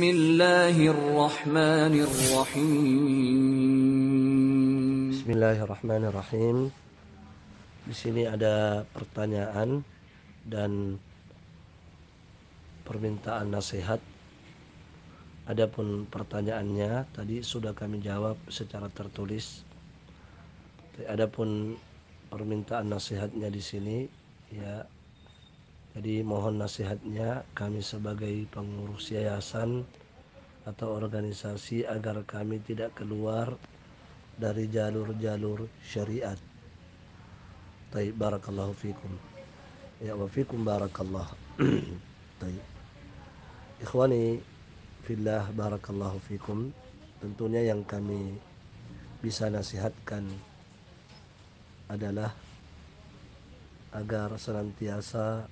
Bismillahirrahmanirrahim. Bismillahirrahmanirrahim. Di sini ada pertanyaan dan permintaan nasihat. Adapun pertanyaannya tadi sudah kami jawab secara tertulis. Adapun permintaan nasihatnya di sini, ya, jadi mohon nasihatnya kami sebagai pengurus yayasan atau organisasi agar kami tidak keluar dari jalur-jalur syariat. Taib, barakallahu fikum. Ya, wa fikum barakallah. Taib. Ikhwani fillah, barakallahu fikum. Tentunya yang kami bisa nasihatkan adalah agar senantiasa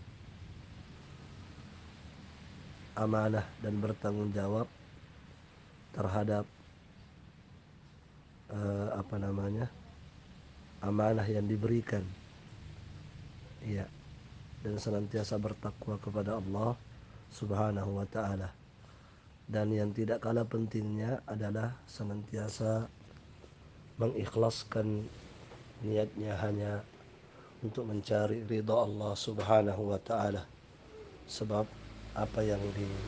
amanah dan bertanggung jawab terhadap amanah yang diberikan, ya, dan senantiasa bertakwa kepada Allah Subhanahu wa ta'ala. Dan yang tidak kalah pentingnya adalah senantiasa mengikhlaskan niatnya hanya untuk mencari ridha Allah Subhanahu wa ta'ala. Sebab apa yang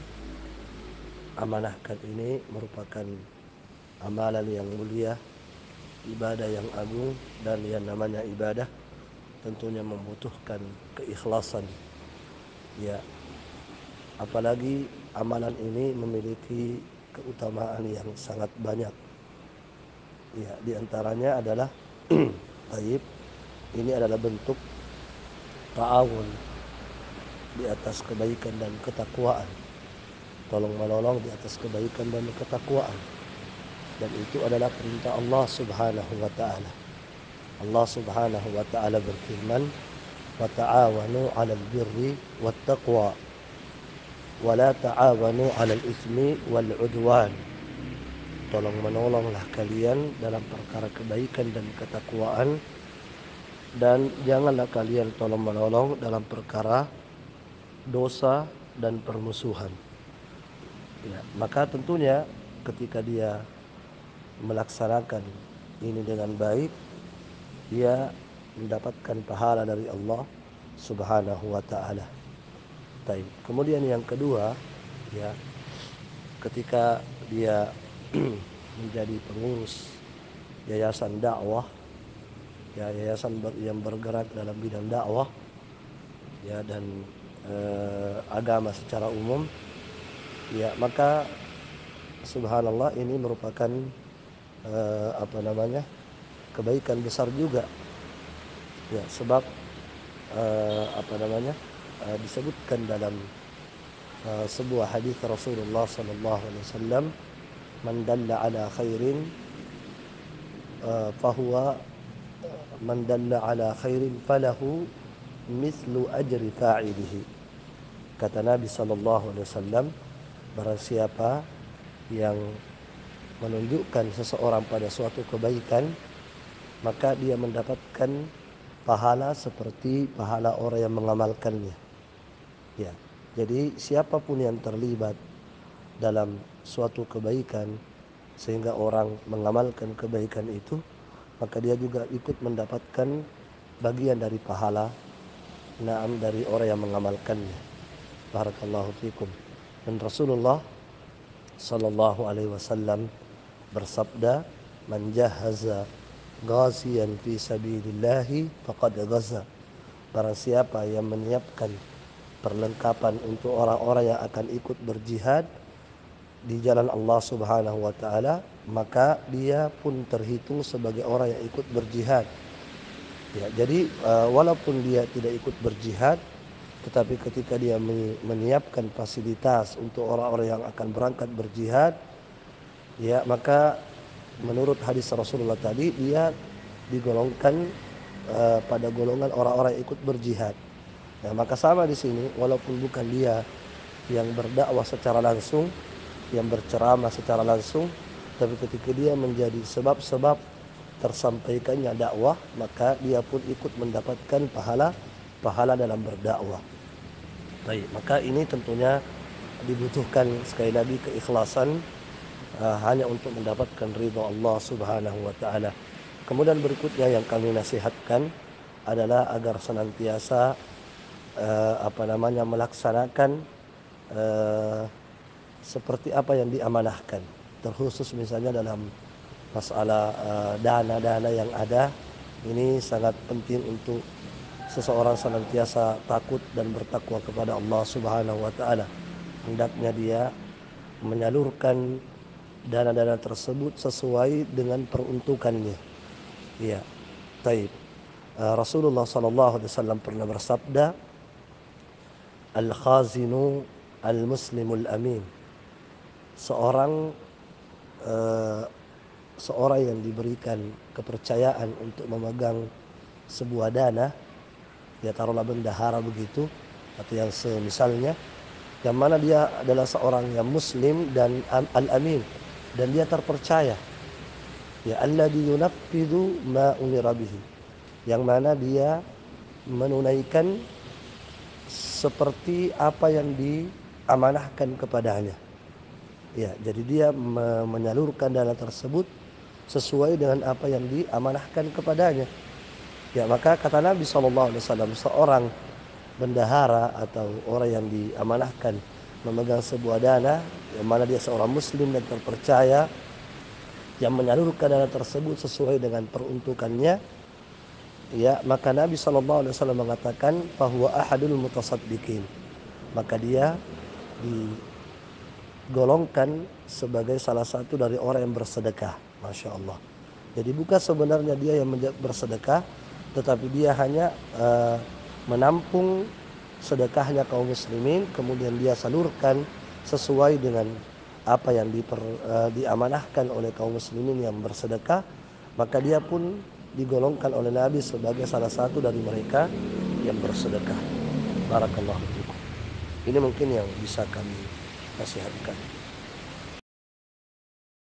diamanahkan ini merupakan amalan yang mulia, ibadah yang agung, dan yang namanya ibadah tentunya membutuhkan keikhlasan. Ya, apalagi amalan ini memiliki keutamaan yang sangat banyak. Ya, di antaranya adalah taib, ini adalah bentuk ta'awun di atas kebaikan dan ketakwaan. Tolong menolong di atas kebaikan dan ketakwaan. Dan itu adalah perintah Allah Subhanahu wa ta'ala. Allah Subhanahu wa ta'ala berfirman, wa ta'awanu 'alal birri wat taqwa wa la ta'awanu 'alal itsmi wal 'udwan. Tolong menolonglah kalian dalam perkara kebaikan dan ketakwaan, dan janganlah kalian tolong menolong dalam perkara dosa dan permusuhan. Ya, maka tentunya ketika dia melaksanakan ini dengan baik, dia mendapatkan pahala dari Allah Subhanahu wa ta'ala. Baik. Kemudian yang kedua, ya, ketika dia menjadi pengurus yayasan dakwah, ya, yayasan yang bergerak dalam bidang dakwah, ya, dan agama secara umum, ya, maka subhanallah ini merupakan kebaikan besar juga, ya, sebab disebutkan dalam sebuah hadis Rasulullah sallallahu alaihi wasallam, man dalla ala khairin falahu mislu ajri fa'ilihi. Kata Nabi sallallahu alaihi wasallam, barang siapa yang menunjukkan seseorang pada suatu kebaikan, maka dia mendapatkan pahala seperti pahala orang yang mengamalkannya. Ya, jadi siapapun yang terlibat dalam suatu kebaikan sehingga orang mengamalkan kebaikan itu, maka dia juga ikut mendapatkan bagian dari pahala dari orang yang mengamalkannya. Barakallahu fikum. Dan Rasulullah sallallahu alaihi wasallam bersabda, man jahaza ghaziyan fi sabilillahi faqad ghaza. Barang siapa yang menyiapkan perlengkapan untuk orang-orang yang akan ikut berjihad di jalan Allah Subhanahu wa ta'ala, maka dia pun terhitung sebagai orang yang ikut berjihad. Ya, jadi walaupun dia tidak ikut berjihad, tetapi ketika dia menyiapkan fasilitas untuk orang-orang yang akan berangkat berjihad, ya, maka menurut hadis Rasulullah tadi, dia digolongkan pada golongan orang-orang yang ikut berjihad. Ya, maka sama di sini, walaupun bukan dia yang berdakwah secara langsung, yang berceramah secara langsung, tapi ketika dia menjadi sebab-sebab tersampaikannya dakwah, maka dia pun ikut mendapatkan pahala dalam berdakwah. Baik, maka ini tentunya dibutuhkan sekali lagi keikhlasan hanya untuk mendapatkan ridha Allah Subhanahu wa taala. Kemudian berikutnya yang kami nasihatkan adalah agar senantiasa melaksanakan eh, seperti apa yang diamanahkan. Terkhusus misalnya dalam masalah dana-dana yang ada, ini sangat penting untuk seseorang senantiasa takut dan bertakwa kepada Allah Subhanahu wa taala. Hendaknya dia menyalurkan dana-dana tersebut sesuai dengan peruntukannya. Iya. Taib. Rasulullah sallallahu alaihi wasallam pernah bersabda, "Al-khazinu al-muslimul amin." Seorang eh, seorang yang diberikan kepercayaan untuk memegang sebuah dana, ya taruhlah bendahara begitu atau yang semisalnya, yang mana dia adalah seorang yang muslim dan al-amin, dan dia terpercaya, ya alladzi yunaffidu ma umira bihi, yang mana dia menunaikan seperti apa yang diamanahkan kepadanya. Ya, jadi dia menyalurkan dana tersebut sesuai dengan apa yang diamanahkan kepadanya. Ya, maka kata Nabi SAW, seorang bendahara atau orang yang diamanahkan memegang sebuah dana, yang mana dia seorang muslim dan terpercaya, yang menyalurkan dana tersebut sesuai dengan peruntukannya, ya maka Nabi SAW mengatakan bahwa ahadul mutasaddiqin, maka dia digolongkan sebagai salah satu dari orang yang bersedekah. Masya Allah. Jadi bukan sebenarnya dia yang bersedekah, tetapi dia hanya menampung sedekahnya kaum muslimin, kemudian dia salurkan sesuai dengan apa yang diamanahkan oleh kaum muslimin yang bersedekah, maka dia pun digolongkan oleh Nabi sebagai salah satu dari mereka yang bersedekah. Barakallahu fikum. Ini mungkin yang bisa kami nasihatkan.